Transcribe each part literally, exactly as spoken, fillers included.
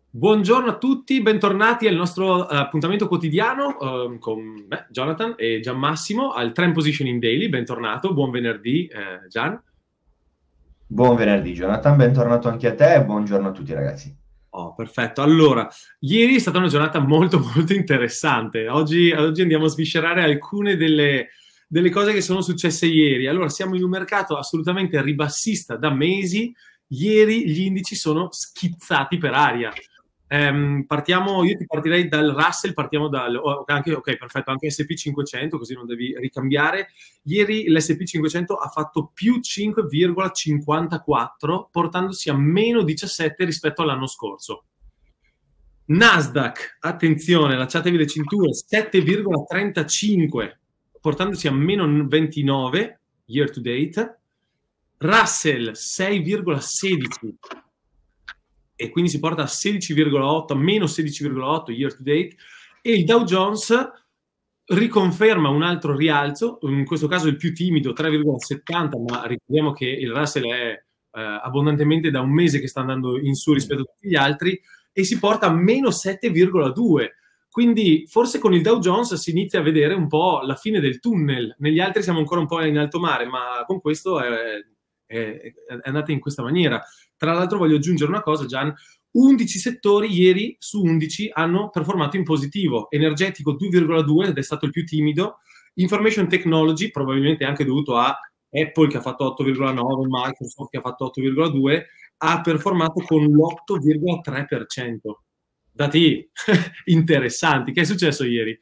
Buongiorno a tutti, bentornati al nostro uh, appuntamento quotidiano uh, con me, Jonathan e Gian Massimo al Trend Positioning Daily. Bentornato, buon venerdì, eh, Gian. Buon venerdì Jonathan, bentornato anche a te e buongiorno a tutti ragazzi. Oh, perfetto. Allora, ieri è stata una giornata molto molto interessante. Oggi, oggi andiamo a sviscerare alcune delle, delle cose che sono successe ieri. Allora, siamo in un mercato assolutamente ribassista da mesi. Ieri gli indici sono schizzati per aria. Ehm, partiamo, io ti partirei dal Russell, partiamo dal, oh, anche, ok, perfetto, anche S and P cinquecento, così non devi ricambiare. Ieri l'S and P cinquecento ha fatto più cinque virgola cinquantaquattro, portandosi a meno diciassette rispetto all'anno scorso. Nasdaq, attenzione, allacciatevi le cinture, sette virgola trentacinque, portandosi a meno ventinove year to date. Russell, sei virgola sedici, e quindi si porta a sedici virgola otto, meno sedici virgola otto year to date, e il Dow Jones riconferma un altro rialzo, in questo caso il più timido, tre virgola settanta, ma ricordiamo che il Russell è eh, abbondantemente da un mese che sta andando in su rispetto a tutti gli altri, e si porta a meno sette virgola due. Quindi forse con il Dow Jones si inizia a vedere un po' la fine del tunnel. Negli altri siamo ancora un po' in alto mare, ma con questo è, è, è andata in questa maniera. Tra l'altro voglio aggiungere una cosa, Gian, undici settori ieri su undici hanno performato in positivo. Energetico due virgola due ed è stato il più timido. Information Technology, probabilmente anche dovuto a Apple che ha fatto otto virgola nove, Microsoft che ha fatto otto virgola due, ha performato con l'otto virgola tre per cento. Dati interessanti. Che è successo ieri?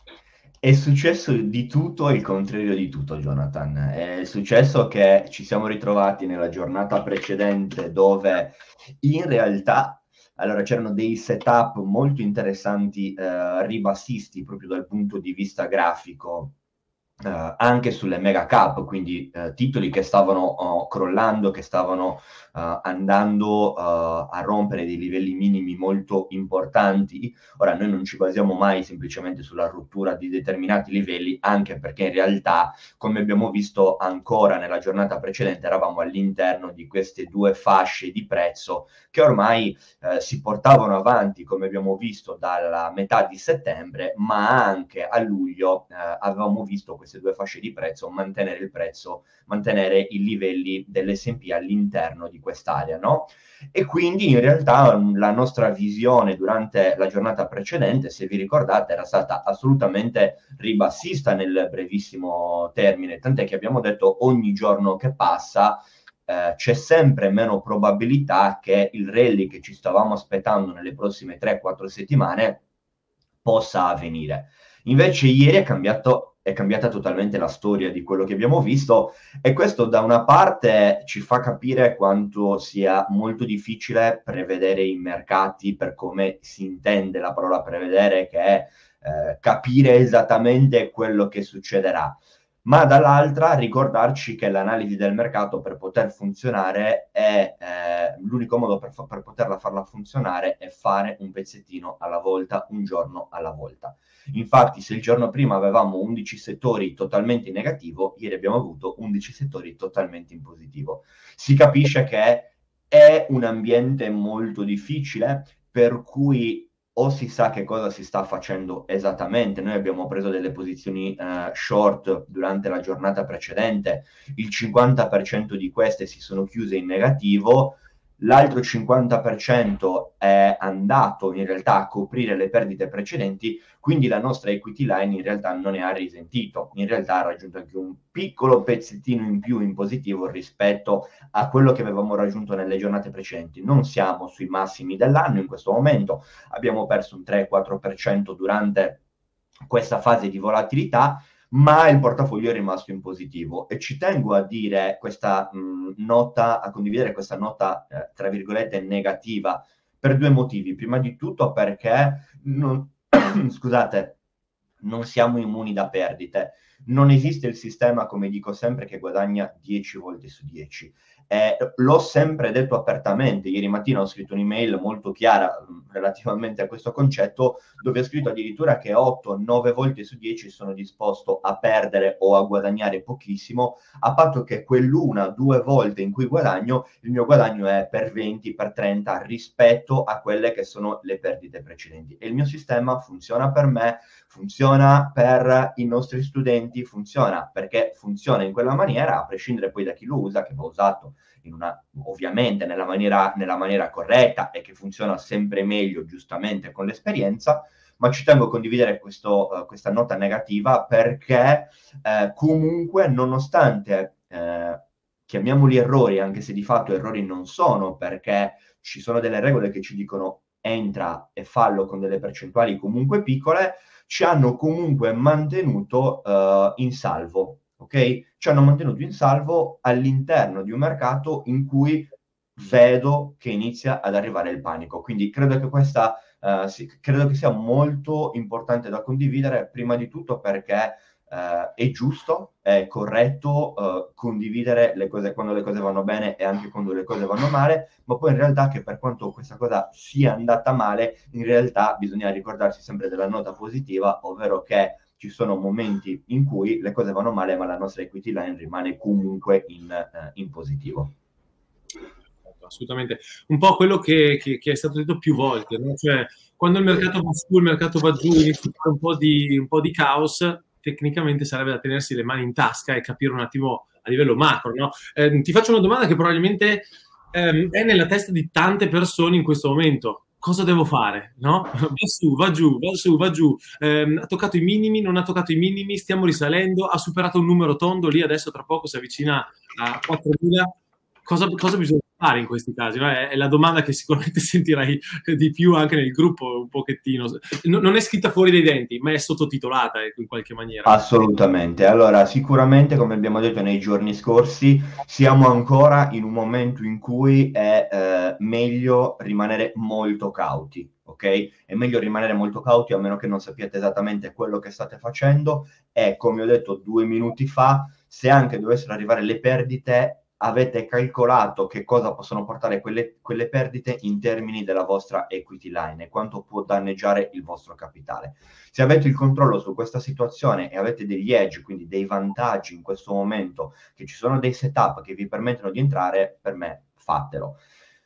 È successo di tutto e il contrario di tutto, Jonathan. È successo che ci siamo ritrovati nella giornata precedente dove in realtà allora, c'erano dei setup molto interessanti, eh, ribassisti proprio dal punto di vista grafico. Uh, anche sulle mega cap, quindi uh, titoli che stavano uh, crollando, che stavano uh, andando uh, a rompere dei livelli minimi molto importanti. Ora, noi non ci basiamo mai semplicemente sulla rottura di determinati livelli, anche perché in realtà, come abbiamo visto ancora nella giornata precedente, eravamo all'interno di queste due fasce di prezzo che ormai uh, si portavano avanti, come abbiamo visto, dalla metà di settembre, ma anche a luglio uh, avevamo visto queste due fasce di prezzo, mantenere il prezzo, mantenere i livelli dell'S and P all'interno di quest'area, no? E quindi in realtà la nostra visione durante la giornata precedente, se vi ricordate, era stata assolutamente ribassista nel brevissimo termine, tant'è che abbiamo detto ogni giorno che passa eh, c'è sempre meno probabilità che il rally che ci stavamo aspettando nelle prossime tre quattro settimane possa avvenire. Invece ieri è cambiato è cambiata totalmente la storia di quello che abbiamo visto e questo da una parte ci fa capire quanto sia molto difficile prevedere i mercati per come si intende la parola prevedere, che è eh, capire esattamente quello che succederà. Ma dall'altra ricordarci che l'analisi del mercato per poter funzionare è eh, l'unico modo per, fa- per poterla farla funzionare è fare un pezzettino alla volta, un giorno alla volta. Infatti, se il giorno prima avevamo undici settori totalmente in negativo, ieri abbiamo avuto undici settori totalmente in positivo. Si capisce che è un ambiente molto difficile, per cui o si sa che cosa si sta facendo esattamente. Noi abbiamo preso delle posizioni eh, short durante la giornata precedente, il cinquanta per cento di queste si sono chiuse in negativo, l'altro cinquanta per cento è andato in realtà a coprire le perdite precedenti, quindi la nostra equity line in realtà non ne ha risentito, in realtà ha raggiunto anche un piccolo pezzettino in più in positivo rispetto a quello che avevamo raggiunto nelle giornate precedenti. Non siamo sui massimi dell'anno in questo momento, abbiamo perso un tre quattro per cento durante questa fase di volatilità, ma il portafoglio è rimasto in positivo e ci tengo a dire questa mh, nota, a condividere questa nota eh, tra virgolette negativa per due motivi. Prima di tutto perché non, scusate, non siamo immuni da perdite. Non esiste il sistema, come dico sempre, che guadagna dieci volte su dieci. Eh, l'ho sempre detto apertamente. Ieri mattina ho scritto un'email molto chiara, relativamente a questo concetto, dove ho scritto addirittura che otto nove volte su dieci sono disposto a perdere o a guadagnare pochissimo, a patto che quell'una, due volte in cui guadagno, il mio guadagno è per venti, per trenta rispetto a quelle che sono le perdite precedenti. E il mio sistema funziona per me, funziona per i nostri studenti, funziona perché funziona in quella maniera, a prescindere poi da chi lo usa, che va usato in una, ovviamente nella maniera, nella maniera corretta e che funziona sempre meglio, giustamente, con l'esperienza. Ma ci tengo a condividere questo, uh, questa nota negativa perché eh, comunque, nonostante eh, chiamiamoli errori, anche se di fatto errori non sono, perché ci sono delle regole che ci dicono entra e fallo con delle percentuali comunque piccole, ci hanno comunque mantenuto uh, in salvo, ok? Ci hanno mantenuto in salvo all'interno di un mercato in cui vedo che inizia ad arrivare il panico. Quindi credo che questa uh, sì, credo che sia molto importante da condividere, prima di tutto perché Uh, è giusto, è corretto uh, condividere le cose quando le cose vanno bene e anche quando le cose vanno male, ma poi in realtà che per quanto questa cosa sia andata male, in realtà bisogna ricordarsi sempre della nota positiva, ovvero che ci sono momenti in cui le cose vanno male, ma la nostra equity line rimane comunque in, uh, in positivo. Assolutamente. Un po' quello che, che, che è stato detto più volte, no? Cioè, quando il mercato va su, il mercato va giù, inizia a fare un po' di, un po' di caos, tecnicamente sarebbe da tenersi le mani in tasca e capire un attimo a livello macro, no? Eh, ti faccio una domanda che probabilmente ehm, è nella testa di tante persone in questo momento. Cosa devo fare? No? Va su, va giù, va su, va giù. Eh, ha toccato i minimi, non ha toccato i minimi, stiamo risalendo, ha superato un numero tondo, lì adesso tra poco si avvicina a quattromila. Cosa, cosa bisogna fare in questi casi? No? È, è la domanda che sicuramente sentirai di più anche nel gruppo un pochettino. No, non è scritta fuori dai denti, ma è sottotitolata in qualche maniera. Assolutamente. Allora, sicuramente, come abbiamo detto nei giorni scorsi, siamo ancora in un momento in cui è eh, meglio rimanere molto cauti, ok? È meglio rimanere molto cauti a meno che non sappiate esattamente quello che state facendo e, come ho detto due minuti fa, se anche dovessero arrivare le perdite, avete calcolato che cosa possono portare quelle, quelle perdite in termini della vostra equity line e quanto può danneggiare il vostro capitale. Se avete il controllo su questa situazione e avete degli edge, quindi dei vantaggi in questo momento, che ci sono dei setup che vi permettono di entrare, per me fatelo.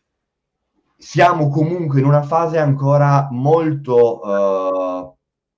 Siamo comunque in una fase ancora molto uh,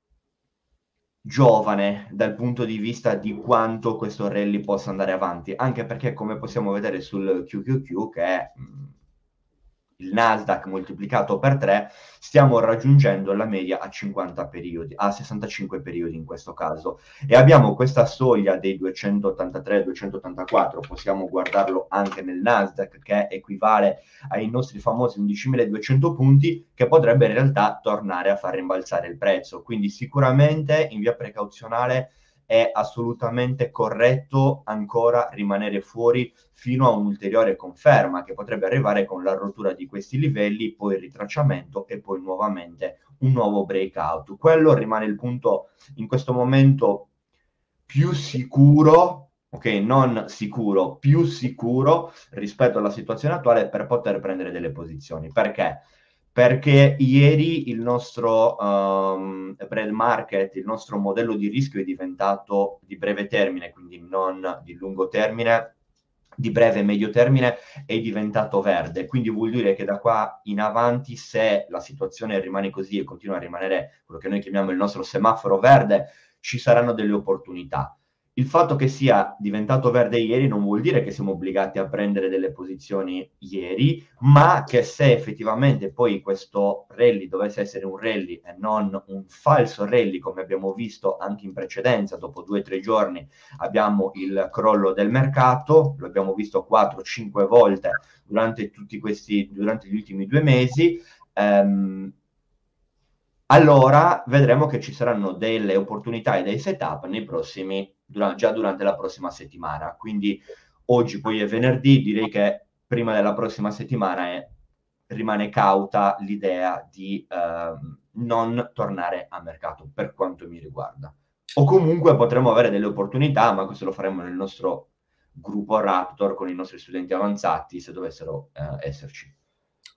giovane dal punto di vista di quanto questo rally possa andare avanti, anche perché, come possiamo vedere sul Q Q Q, che è mh, il Nasdaq moltiplicato per tre, stiamo raggiungendo la media a cinquanta periodi, a sessantacinque periodi in questo caso, e abbiamo questa soglia dei duecentottantatré duecentottantaquattro, possiamo guardarlo anche nel Nasdaq, che equivale ai nostri famosi undicimiladuecento punti, che potrebbe in realtà tornare a far rimbalzare il prezzo. Quindi sicuramente in via precauzionale è assolutamente corretto ancora rimanere fuori fino a un'ulteriore conferma che potrebbe arrivare con la rottura di questi livelli, poi il ritracciamento e poi nuovamente un nuovo breakout. Quello rimane il punto in questo momento più sicuro, ok, non sicuro, più sicuro rispetto alla situazione attuale per poter prendere delle posizioni. Perché? Perché ieri il nostro um, bread market, il nostro modello di rischio è diventato di breve termine, quindi non di lungo termine, di breve e medio termine, è diventato verde. Quindi vuol dire che da qua in avanti, se la situazione rimane così e continua a rimanere quello che noi chiamiamo il nostro semaforo verde, ci saranno delle opportunità. Il fatto che sia diventato verde ieri non vuol dire che siamo obbligati a prendere delle posizioni ieri, ma che se effettivamente poi questo rally dovesse essere un rally e non un falso rally, come abbiamo visto anche in precedenza, dopo due o tre giorni abbiamo il crollo del mercato, lo abbiamo visto quattro cinque volte durante tutti questi, durante gli ultimi due mesi, ehm, allora vedremo che ci saranno delle opportunità e dei setup nei prossimi, dura, già durante la prossima settimana. Quindi oggi poi è venerdì, direi che prima della prossima settimana è, rimane cauta l'idea di eh, non tornare a mercato per quanto mi riguarda. O comunque potremo avere delle opportunità, ma questo lo faremo nel nostro gruppo Raptor con i nostri studenti avanzati, se dovessero eh, esserci.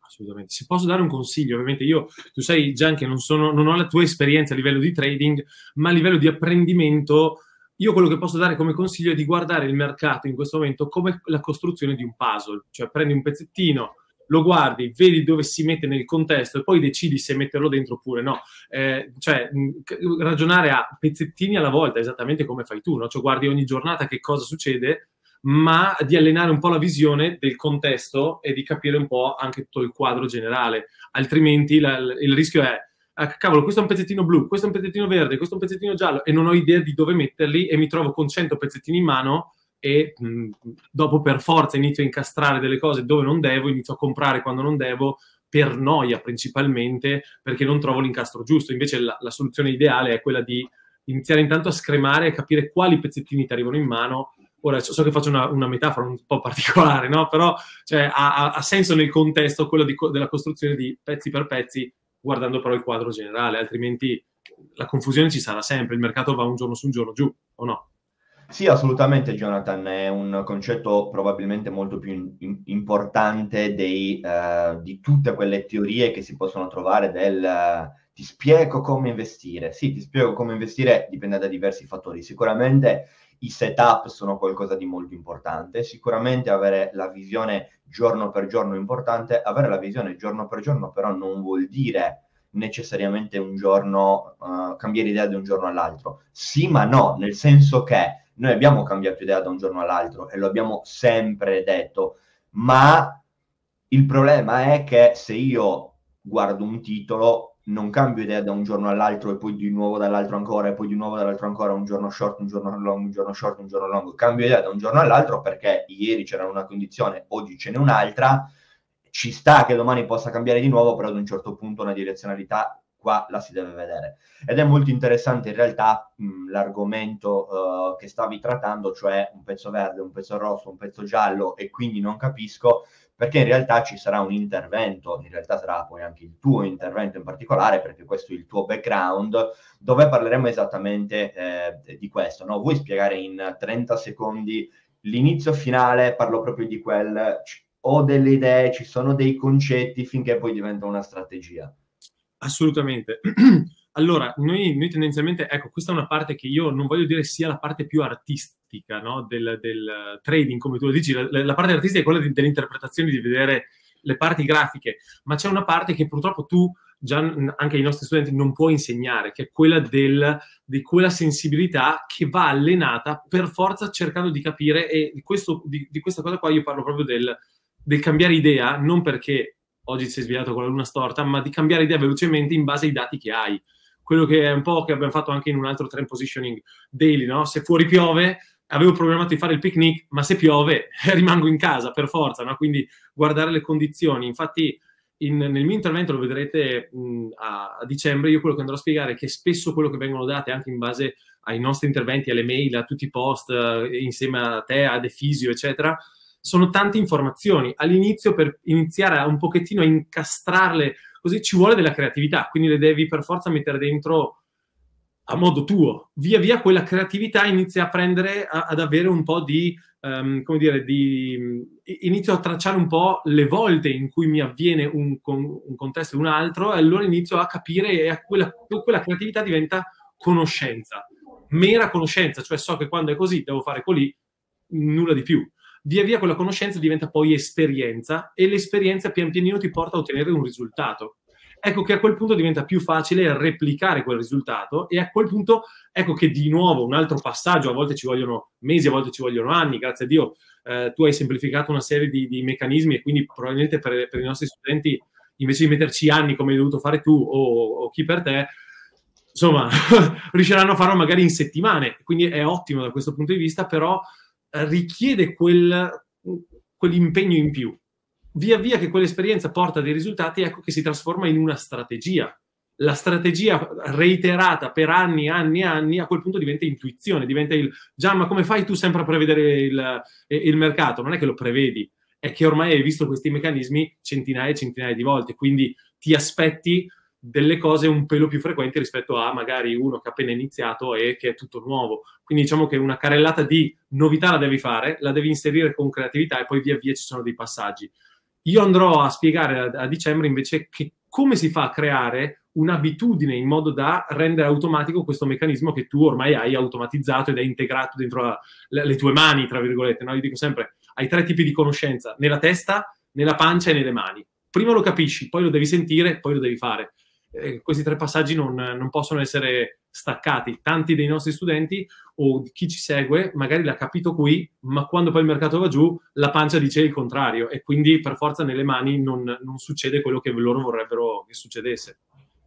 Assolutamente. Se posso dare un consiglio, ovviamente io, tu sai Gian che non, sono, non ho la tua esperienza a livello di trading, ma a livello di apprendimento, io quello che posso dare come consiglio è di guardare il mercato in questo momento come la costruzione di un puzzle, cioè prendi un pezzettino, lo guardi, vedi dove si mette nel contesto e poi decidi se metterlo dentro oppure no. Eh, cioè, mh, ragionare a pezzettini alla volta, esattamente come fai tu, no? Cioè guardi ogni giornata che cosa succede, ma di allenare un po' la visione del contesto e di capire un po' anche tutto il quadro generale. Altrimenti la, il rischio è, ah, cavolo, questo è un pezzettino blu, questo è un pezzettino verde, questo è un pezzettino giallo, e non ho idea di dove metterli e mi trovo con cento pezzettini in mano e mh, dopo per forza inizio a incastrare delle cose dove non devo, inizio a comprare quando non devo, per noia principalmente, perché non trovo l'incastro giusto. Invece la, la soluzione ideale è quella di iniziare intanto a scremare e capire quali pezzettini ti arrivano in mano. Ora, so che faccio una, una metafora un po' particolare, no? Però cioè, ha, ha senso nel contesto quello di, della costruzione di pezzi per pezzi, guardando però il quadro generale, altrimenti la confusione ci sarà sempre, il mercato va un giorno su un giorno giù, o no? Sì, assolutamente, Jonathan, è un concetto probabilmente molto più in- in- importante dei, eh, di tutte quelle teorie che si possono trovare del eh, ti spiego come investire. Sì, ti spiego come investire, dipende da diversi fattori. Sicuramente i setup sono qualcosa di molto importante, sicuramente avere la visione giorno per giorno è importante, avere la visione giorno per giorno però non vuol dire necessariamente un giorno, uh, cambiare idea da un giorno all'altro. Sì, ma no, nel senso che noi abbiamo cambiato idea da un giorno all'altro e lo abbiamo sempre detto, ma il problema è che se io guardo un titolo, non cambio idea da un giorno all'altro e poi di nuovo dall'altro ancora e poi di nuovo dall'altro ancora, un giorno short, un giorno long, un giorno short, un giorno long. Cambio idea da un giorno all'altro perché ieri c'era una condizione, oggi ce n'è un'altra. Ci sta che domani possa cambiare di nuovo, però ad un certo punto una direzionalità qua la si deve vedere. Ed è molto interessante in realtà mh, l'argomento uh, che stavi trattando, cioè un pezzo verde, un pezzo rosso, un pezzo giallo, e quindi non capisco perché in realtà ci sarà un intervento, in realtà sarà poi anche il tuo intervento in particolare, perché questo è il tuo background, dove parleremo esattamente eh, di questo, no? Vuoi spiegare in trenta secondi l'inizio finale? Parlo proprio di quel, ho delle idee, ci sono dei concetti, finché poi diventa una strategia. Assolutamente. Allora, noi, noi tendenzialmente, ecco, questa è una parte che io non voglio dire sia la parte più artistica, no? del, del trading, come tu lo dici. La, la parte artistica è quella di, dell'interpretazione, di vedere le parti grafiche, ma c'è una parte che purtroppo tu, già anche ai nostri studenti, non puoi insegnare, che è quella del, di quella sensibilità che va allenata per forza cercando di capire, e questo, di, di questa cosa qua io parlo proprio del, del cambiare idea, non perché oggi ti sei svegliato con la luna storta, ma di cambiare idea velocemente in base ai dati che hai. Quello che è un po' che abbiamo fatto anche in un altro trend positioning daily, no? Se fuori piove, avevo programmato di fare il picnic, ma se piove rimango in casa per forza, no? Quindi guardare le condizioni. Infatti in, nel mio intervento, lo vedrete mh, a, a dicembre, io quello che andrò a spiegare è che spesso quello che vengono date anche in base ai nostri interventi, alle mail, a tutti i post, eh, insieme a te, a Defisio, eccetera, sono tante informazioni. All'inizio, per iniziare a un pochettino a incastrarle, così ci vuole della creatività, quindi le devi per forza mettere dentro a modo tuo. Via via quella creatività inizia a prendere, a, ad avere un po' di, um, come dire, di, inizio a tracciare un po' le volte in cui mi avviene un, un contesto e un altro, e allora inizio a capire, e quella, quella creatività diventa conoscenza, mera conoscenza, cioè so che quando è così devo fare così, nulla di più. Via via quella conoscenza diventa poi esperienza, e l'esperienza pian pianino ti porta a ottenere un risultato. Ecco che a quel punto diventa più facile replicare quel risultato, e a quel punto ecco che di nuovo un altro passaggio, a volte ci vogliono mesi, a volte ci vogliono anni, grazie a Dio eh, tu hai semplificato una serie di, di meccanismi, e quindi probabilmente per, per i nostri studenti, invece di metterci anni come hai dovuto fare tu o, o chi per te, insomma riusciranno a farlo magari in settimane, quindi è ottimo da questo punto di vista, però richiede quel, quell'impegno in più. Via via che quell'esperienza porta dei risultati, ecco che si trasforma in una strategia. La strategia reiterata per anni, anni, anni, a quel punto diventa intuizione, diventa il già, ma come fai tu sempre a prevedere il, il mercato? Non è che lo prevedi, è che ormai hai visto questi meccanismi centinaia e centinaia di volte, quindi ti aspetti delle cose un pelo più frequenti rispetto a magari uno che ha appena iniziato e che è tutto nuovo. Quindi diciamo che una carrellata di novità la devi fare, la devi inserire con creatività, e poi via via ci sono dei passaggi. Io andrò a spiegare a, a dicembre invece che come si fa a creare un'abitudine in modo da rendere automatico questo meccanismo che tu ormai hai automatizzato ed è integrato dentro la, le, le tue mani, tra virgolette. No? Io dico sempre, hai tre tipi di conoscenza, nella testa, nella pancia e nelle mani. Prima lo capisci, poi lo devi sentire, poi lo devi fare. Eh, questi tre passaggi non, non possono essere staccati. Tanti dei nostri studenti o chi ci segue magari l'ha capito qui, ma quando poi il mercato va giù la pancia dice il contrario e quindi per forza nelle mani non, non succede quello che loro vorrebbero che succedesse.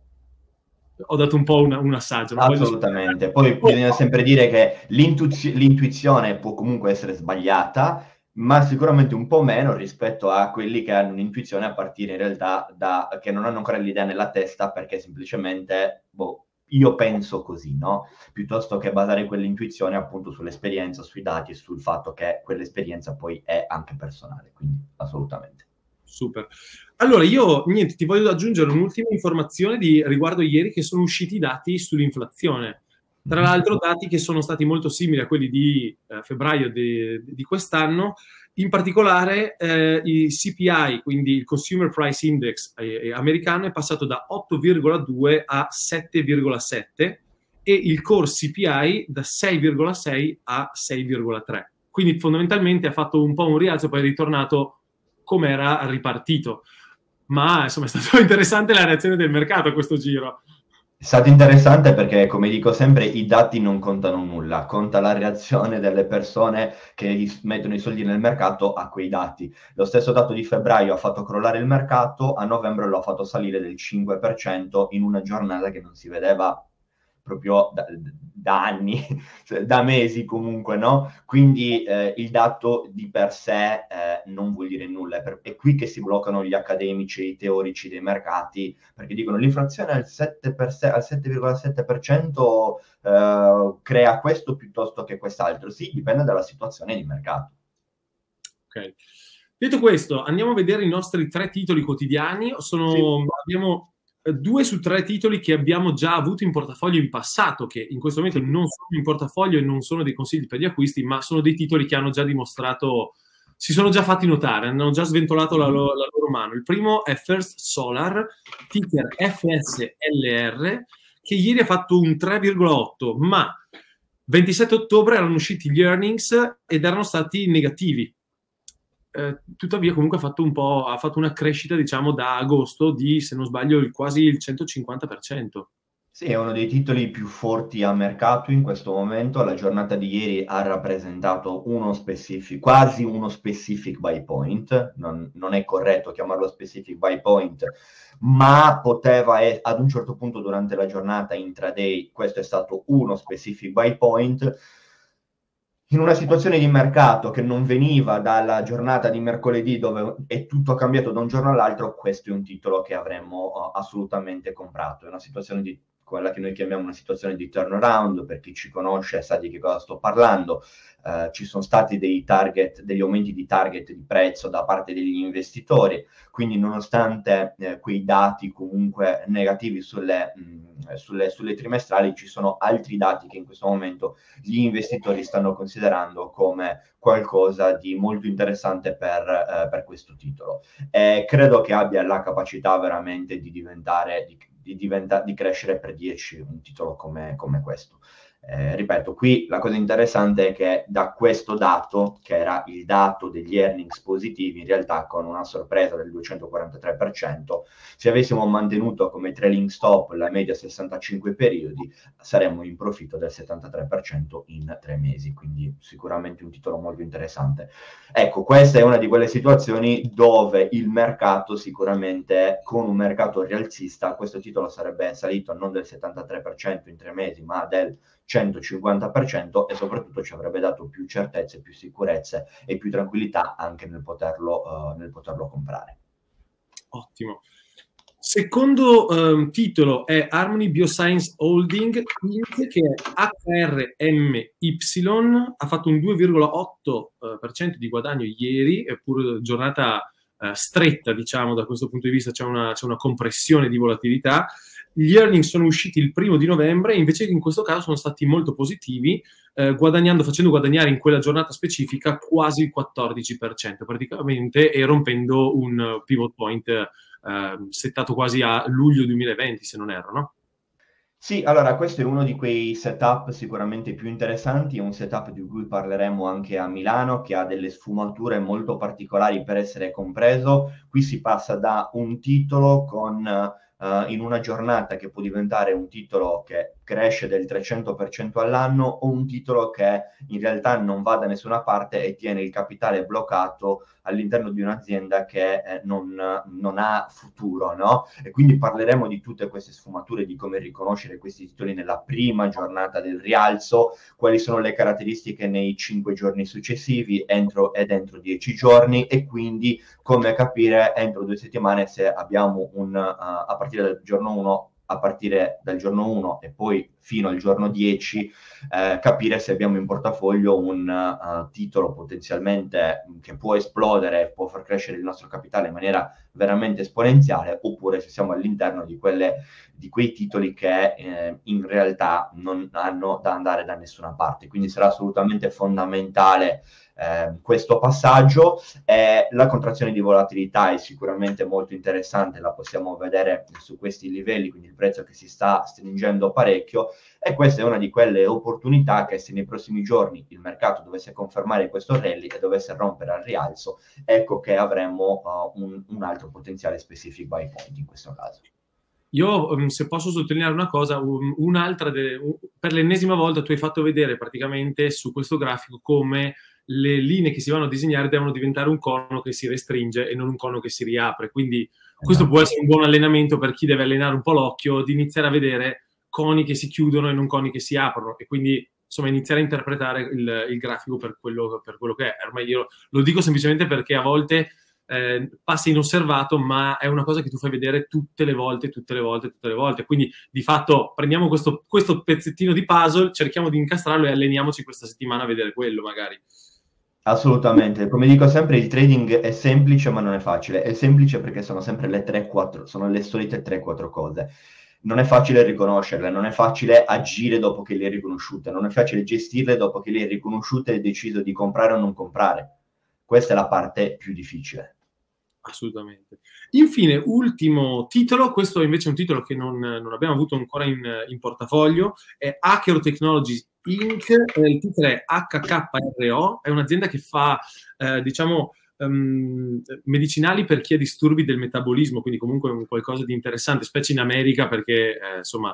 Ho dato un po' un, un assaggio. Non Assolutamente. Poi oh, bisogna sempre dire che l'intuzio- l'intuizione può comunque essere sbagliata, ma sicuramente un po' meno rispetto a quelli che hanno un'intuizione a partire in realtà da che non hanno ancora l'idea nella testa perché semplicemente boh, io penso così, no? Piuttosto che basare quell'intuizione appunto sull'esperienza, sui dati e sul fatto che quell'esperienza poi è anche personale, quindi assolutamente. Super. Allora, io niente, ti voglio aggiungere un'ultima informazione di, riguardo ieri che sono usciti i dati sull'inflazione. Tra l'altro dati che sono stati molto simili a quelli di eh, febbraio di, di quest'anno, in particolare eh, il C P I, quindi il Consumer Price Index eh, americano, è passato da otto virgola due a sette virgola sette e il Core C P I da sei virgola sei a sei virgola tre. Quindi fondamentalmente ha fatto un po' un rialzo e poi è ritornato come era ripartito. Ma insomma è stato interessante la reazione del mercato a questo giro. È stato interessante perché, come dico sempre, i dati non contano nulla, conta la reazione delle persone che mettono i soldi nel mercato a quei dati. Lo stesso dato di febbraio ha fatto crollare il mercato, a novembre lo ha fatto salire del cinque per cento in una giornata che non si vedeva proprio da, da anni, cioè da mesi comunque, no? Quindi eh, il dato di per sé eh, non vuol dire nulla. È, per, è qui che si bloccano gli accademici e i teorici dei mercati, perché dicono l'inflazione al sette virgola sette per cento eh, crea questo piuttosto che quest'altro. Sì, dipende dalla situazione di mercato. Ok. Detto questo, andiamo a vedere i nostri tre titoli quotidiani. Sono, sì. Abbiamo due su tre titoli che abbiamo già avuto in portafoglio in passato, che in questo momento non sono in portafoglio e non sono dei consigli per gli acquisti, ma sono dei titoli che hanno già dimostrato, si sono già fatti notare, hanno già sventolato la, lo, la loro mano. Il primo è First Solar, ticker F S L R, che ieri ha fatto un tre virgola otto, ma ventisette ottobre erano usciti gli earnings ed erano stati negativi. Eh, tuttavia comunque ha fatto un po', ha fatto una crescita diciamo da agosto di, se non sbaglio, il, quasi il centocinquanta per cento. Sì, è uno dei titoli più forti a mercato in questo momento. La giornata di ieri ha rappresentato uno specific, quasi uno specific buy point, non, non è corretto chiamarlo specific buy point, ma poteva, è, ad un certo punto durante la giornata intraday, questo è stato uno specific buy point. In una situazione di mercato che non veniva dalla giornata di mercoledì dove è tutto cambiato da un giorno all'altro, questo è un titolo che avremmo uh, assolutamente comprato. È una situazione di quella che noi chiamiamo una situazione di turnaround, per chi ci conosce sa di che cosa sto parlando. Uh, ci sono stati dei target, degli aumenti di target di prezzo da parte degli investitori, quindi nonostante eh, quei dati comunque negativi sulle, mh, sulle, sulle trimestrali, ci sono altri dati che in questo momento gli investitori stanno considerando come qualcosa di molto interessante per, eh, per questo titolo. E credo che abbia la capacità veramente di diventare, di, di, diventa, di crescere per dieci un titolo come, come questo. Eh, ripeto, qui la cosa interessante è che da questo dato, che era il dato degli earnings positivi, in realtà con una sorpresa del duecentoquarantatré per cento, se avessimo mantenuto come trailing stop la media sessantacinque periodi, saremmo in profitto del settantatré per cento in tre mesi, quindi sicuramente un titolo molto interessante. Ecco, questa è una di quelle situazioni dove il mercato sicuramente, con un mercato rialzista, questo titolo sarebbe salito non del settantatré per cento in tre mesi, ma del centocinquanta per cento e soprattutto ci avrebbe dato più certezze, più sicurezze e più tranquillità anche nel poterlo, uh, nel poterlo comprare. Ottimo. Secondo um, titolo è Harmony Bioscience Holding, che è H R M Y, ha fatto un due virgola otto per cento di guadagno ieri, eppure giornata uh, stretta, diciamo, da questo punto di vista c'è una, c'è una compressione di volatilità. gli earnings sono usciti il primo di novembre, invece in questo caso sono stati molto positivi, eh, guadagnando, facendo guadagnare in quella giornata specifica quasi il quattordici per cento praticamente, e rompendo un pivot point eh, settato quasi a luglio duemilaventi, se non erro, no? Sì, allora questo è uno di quei setup sicuramente più interessanti, è un setup di cui parleremo anche a Milano, che ha delle sfumature molto particolari per essere compreso. Qui si passa da un titolo con, uh, in una giornata che può diventare un titolo che cresce del trecento per cento all'anno, o un titolo che in realtà non va da nessuna parte e tiene il capitale bloccato all'interno di un'azienda che eh, non, non ha futuro, no? E quindi parleremo di tutte queste sfumature, di come riconoscere questi titoli nella prima giornata del rialzo, quali sono le caratteristiche nei cinque giorni successivi, entro ed entro dieci giorni, e quindi come capire entro due settimane se abbiamo un, uh, a partire dal giorno uno, a partire dal giorno uno e poi fino al giorno dieci, eh, capire se abbiamo in portafoglio un uh, titolo potenzialmente che può esplodere, può far crescere il nostro capitale in maniera veramente esponenziale, oppure se siamo all'interno di, quelle, di quei titoli che eh, in realtà non hanno da andare da nessuna parte. Quindi sarà assolutamente fondamentale Eh, questo passaggio. Eh, la contrazione di volatilità è sicuramente molto interessante, la possiamo vedere su questi livelli, quindi il prezzo che si sta stringendo parecchio, e questa è una di quelle opportunità che, se nei prossimi giorni il mercato dovesse confermare questo rally e dovesse rompere al rialzo, ecco che avremo uh, un, un altro potenziale specific buy point in questo caso. Io, se posso sottolineare una cosa, un'altra, de, per l'ennesima volta tu hai fatto vedere praticamente su questo grafico come le linee che si vanno a disegnare devono diventare un cono che si restringe e non un cono che si riapre. Quindi questo può essere un buon allenamento per chi deve allenare un po' l'occhio, di iniziare a vedere coni che si chiudono e non coni che si aprono, e quindi insomma iniziare a interpretare il, il grafico per quello, per quello che è. Ormai io lo dico semplicemente perché a volte Eh, passa inosservato, ma è una cosa che tu fai vedere tutte le volte, tutte le volte, tutte le volte. Quindi di fatto prendiamo questo, questo pezzettino di puzzle, cerchiamo di incastrarlo e alleniamoci questa settimana a vedere quello magari. Assolutamente, come dico sempre, il trading è semplice ma non è facile. È semplice perché sono sempre le tre quattro, sono le solite tre quattro cose. Non è facile riconoscerle, non è facile agire dopo che le hai riconosciute, non è facile gestirle dopo che le hai riconosciute e hai deciso di comprare o non comprare. Questa è la parte più difficile. Assolutamente. Infine, ultimo titolo, questo invece è un titolo che non, non abbiamo avuto ancora in, in portafoglio, è Akero Technologies incorporated, eh, il titolo è H K R O, è un'azienda che fa, eh, diciamo, um, medicinali per chi ha disturbi del metabolismo, quindi comunque un qualcosa di interessante, specie in America, perché eh, insomma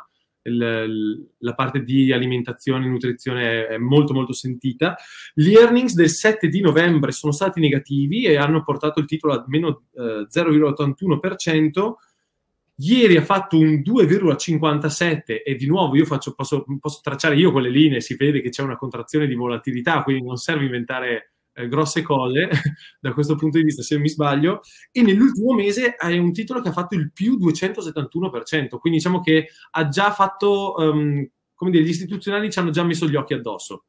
il, la parte di alimentazione e nutrizione è molto molto sentita. Gli earnings del sette di novembre sono stati negativi e hanno portato il titolo a meno eh, zero virgola ottantuno per cento. Ieri ha fatto un due virgola cinquantasette e di nuovo io faccio, posso, posso tracciare io quelle linee, si vede che c'è una contrazione di volatilità, quindi non serve inventare eh, grosse cose da questo punto di vista, se non mi sbaglio. E nell'ultimo mese è un titolo che ha fatto il più duecentosettantuno per cento, quindi diciamo che ha già fatto, um, come dire, gli istituzionali ci hanno già messo gli occhi addosso.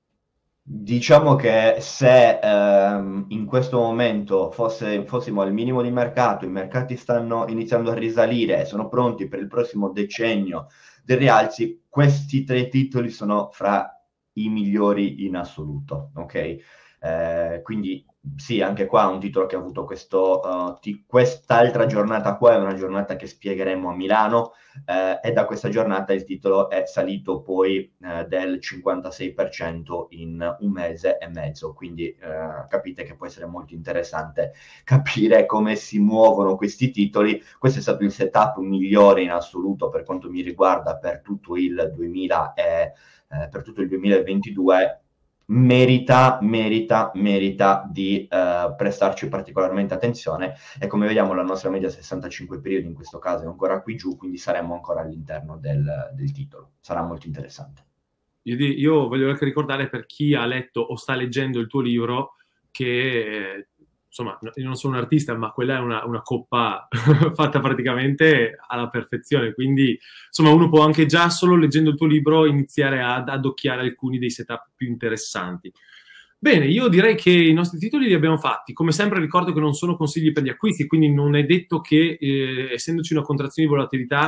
Diciamo che se ehm, in questo momento fosse, fossimo al minimo di mercato, i mercati stanno iniziando a risalire e sono pronti per il prossimo decennio dei rialzi, questi tre titoli sono fra i migliori in assoluto, ok? Eh, quindi sì, anche qua un titolo che ha avuto questo, uh, t- quest'altra giornata qua, è una giornata che spiegheremo a Milano, eh, e da questa giornata il titolo è salito poi eh, del cinquantasei per cento in un mese e mezzo, quindi eh, capite che può essere molto interessante capire come si muovono questi titoli. Questo è stato il setup migliore in assoluto per quanto mi riguarda per tutto il duemila e, eh, per tutto il duemilaventidue. Merita, merita, merita di uh, prestarci particolarmente attenzione, e come vediamo la nostra media sessantacinque periodi in questo caso è ancora qui giù, quindi saremo ancora all'interno del, del titolo. Sarà molto interessante. Io, io voglio anche ricordare, per chi ha letto o sta leggendo il tuo libro, che eh, insomma, io non sono un artista, ma quella è una, una coppa fatta praticamente alla perfezione, quindi insomma uno può anche già solo leggendo il tuo libro iniziare ad adocchiare alcuni dei setup più interessanti. Bene, io direi che i nostri titoli li abbiamo fatti. Come sempre ricordo che non sono consigli per gli acquisti, quindi non è detto che, eh, essendoci una contrazione di volatilità,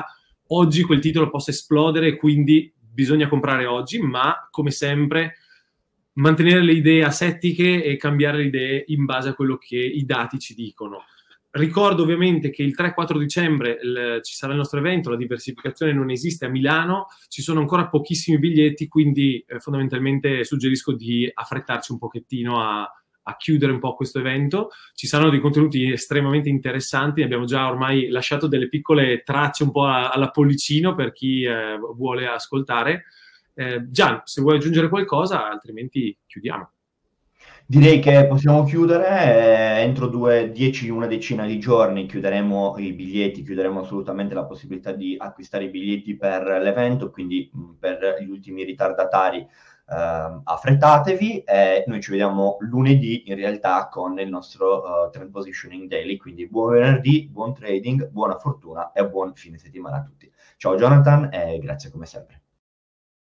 oggi quel titolo possa esplodere, quindi bisogna comprare oggi, ma come sempre mantenere le idee asettiche e cambiare le idee in base a quello che i dati ci dicono. Ricordo ovviamente che il tre quattro dicembre il, ci sarà il nostro evento, la diversificazione non esiste a Milano, ci sono ancora pochissimi biglietti, quindi eh, fondamentalmente suggerisco di affrettarci un pochettino a, a chiudere un po' questo evento. Ci saranno dei contenuti estremamente interessanti, abbiamo già ormai lasciato delle piccole tracce un po' a, alla Pollicino per chi eh, vuole ascoltare. Eh, Gian, se vuoi aggiungere qualcosa, altrimenti chiudiamo. Direi che possiamo chiudere, eh, entro due, dieci, una decina di giorni chiuderemo i biglietti, chiuderemo assolutamente la possibilità di acquistare i biglietti per l'evento, quindi mh, per gli ultimi ritardatari eh, affrettatevi, e noi ci vediamo lunedì in realtà con il nostro uh, Trend Positioning Daily, quindi buon venerdì, buon trading, buona fortuna e buon fine settimana a tutti. Ciao Jonathan e grazie come sempre.